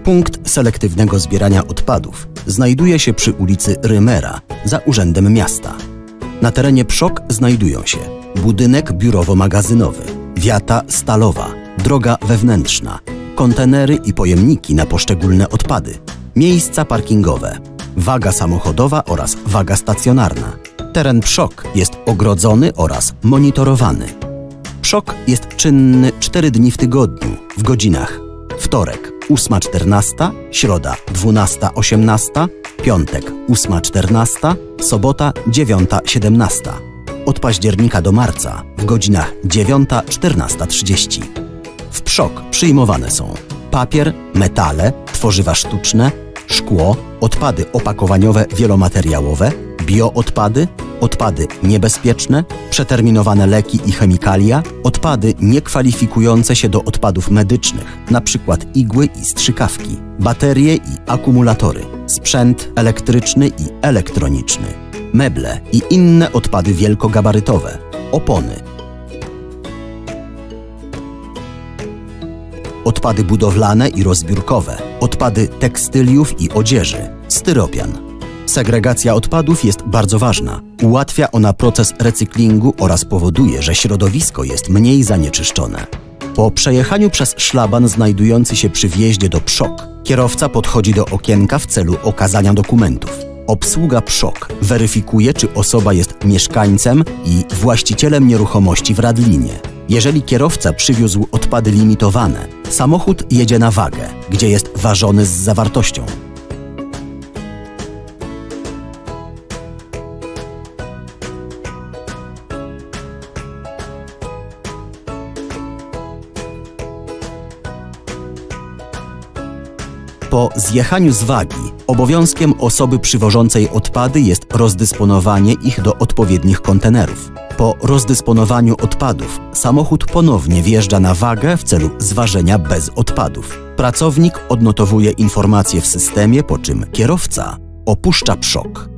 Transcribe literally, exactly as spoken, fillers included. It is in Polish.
Punkt selektywnego zbierania odpadów znajduje się przy ulicy Rymera, za Urzędem Miasta. Na terenie Przok znajdują się budynek biurowo-magazynowy, wiata stalowa, droga wewnętrzna, kontenery i pojemniki na poszczególne odpady, miejsca parkingowe, waga samochodowa oraz waga stacjonarna. Teren Przok jest ogrodzony oraz monitorowany. Przok jest czynny cztery dni w tygodniu w godzinach: wtorek ósma czternasta, środa dwunasta osiemnasta, piątek ósma czternasta, sobota dziewiąta siedemnasta. Od października do marca w godzinach dziewiąta czternasta trzydzieści. W Przok przyjmowane są papier, metale, tworzywa sztuczne, szkło, odpady opakowaniowe wielomateriałowe, bioodpady, odpady niebezpieczne, przeterminowane leki i chemikalia, odpady niekwalifikujące się do odpadów medycznych, np. igły i strzykawki, baterie i akumulatory, sprzęt elektryczny i elektroniczny, meble i inne odpady wielkogabarytowe, opony, odpady budowlane i rozbiórkowe, odpady tekstyliów i odzieży, styropian. Segregacja odpadów jest bardzo ważna. Ułatwia ona proces recyklingu oraz powoduje, że środowisko jest mniej zanieczyszczone. Po przejechaniu przez szlaban znajdujący się przy wjeździe do Przok, kierowca podchodzi do okienka w celu okazania dokumentów. Obsługa Przok weryfikuje, czy osoba jest mieszkańcem i właścicielem nieruchomości w Radlinie. Jeżeli kierowca przywiózł odpady limitowane, samochód jedzie na wagę, gdzie jest ważony z zawartością. Po zjechaniu z wagi obowiązkiem osoby przywożącej odpady jest rozdysponowanie ich do odpowiednich kontenerów. Po rozdysponowaniu odpadów samochód ponownie wjeżdża na wagę w celu zważenia bez odpadów. Pracownik odnotowuje informacje w systemie, po czym kierowca opuszcza Przok.